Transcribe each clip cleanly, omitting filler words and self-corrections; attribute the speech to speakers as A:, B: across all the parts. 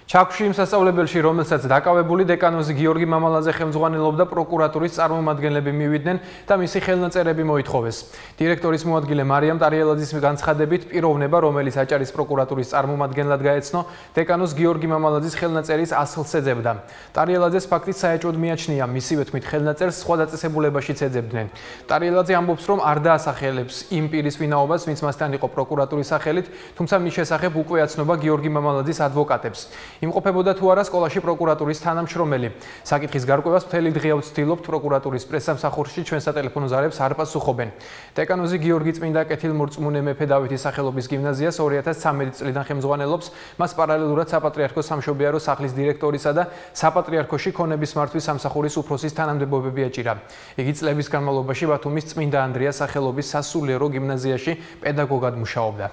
A: ჩაქვში იმ სასწავლებელში, რომელსაც დაკავებული დეკანოზი გიორგი მამალაძე ხელმძღვანელობდა, პროკურატურის წარმომადგენლები მივიდნენ და მისი ხელნაწერები მოითხოვეს. დირექტორის მოადგილე მარიამ ტარიელაძის განცხადებით, პიროვნება, რომელიც აჭარის პროკურატურის წარმომადგენლად გაეცნო, დეკანოზ გიორგი მამალაძის ხელნაწერის ასლს ეძებდა. ტარიელაძეს ფაქტით საეჭვოდ მიაჩნია, მისივე თქმით ხელნაწერს სხვა დაწესებულებაშიც ეძებდნენ. ტარიელაძე ამბობს, რომ არ დაასახელებს იმ პირის ვინაობას, ვინც მასთან იყო პროკურატურის სახელით, თუმცა მის შესახებ უკვე აცნობა გიორგი მამალაძის ადვოკატებს. იმყოფებოდა თუ არა სკოლაში პროკურატურის თანამშრომელი. საკითხის გარკვევას მთელი დღე ვცდილობთ პროკურატურის პრესსამსახურში ჩვენ სატელეფონო ზარებს არ პასუხობენ. დეკანოზი გიორგი წმინდა კეთილმორწმუნე მეფე დავითის სახელობის გიმნაზიას 2013 წლიდან ხელმძღვანელობს. მას პარალელურად საპატრიარქოს სამშობიარო სახლის დირექტორისა და საპატრიარქოში ქონების მართვის სამსახურის უფროსის თანამდებობები ეჭირა. იგი წლების განმავლობაში ბათუმის წმინდა ანდრიას სახელობის სასულიერო გიმნაზიაში პედაგოგად მუშაობდა.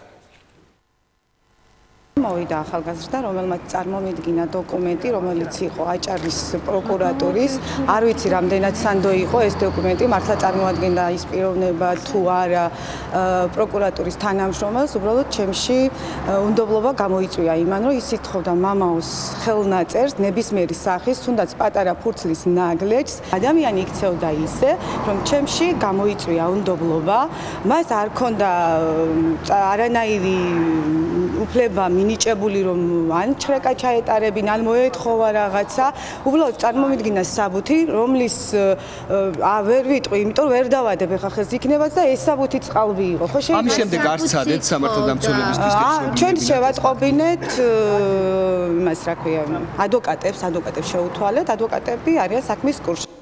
B: მოვიდა ახალგაზრდა, რომელმაც წარმომიდგინა დოკუმენტი, რომელიც იყო აჭარის პროკურატურის, არ ვიცი რამდენად სანდო იყო ეს დოკუმენტი, მართლა წარმოადგენდა ის პიროვნება თუ არა პროკურატურის თანამშრომელს, უბრალოდ ჩემში უნდობლობა გამოიწვია იმან, რომ ის ითხოვდა მამაოს ხელნაწერს, ნებისმიერი სახის, თუნდაც პატარა ფურცლის ნაგლეჯს. ადამიანი იქცეოდა ისე, რომ ჩემში გამოიწვია უნდობლობა, მას არ ჰქონდა არანაირი უფლება მინიჭებული, რომ ან ჩრეკა ჩაეტარებინ, ან მოეთხოვა რაღაცა, უბრალოდ წარმომიდგინა საბუთი, რომლის ვერ ვიტყვი, იმიტომ ვერ დავადებ ახლა ხეს იქნებაც და ეს საბუთი წყალბი იყო. ხო შეიძლება
C: ამის შემდეგ არ ცადეთ სამართალდამცველებისთვის კითხვა.
B: ჩვენ შევატყობინეთ იმას, რა ქვია, ადვოკატებს შეუთვალეთ, ადვოკატები არიან საქმის კურსში.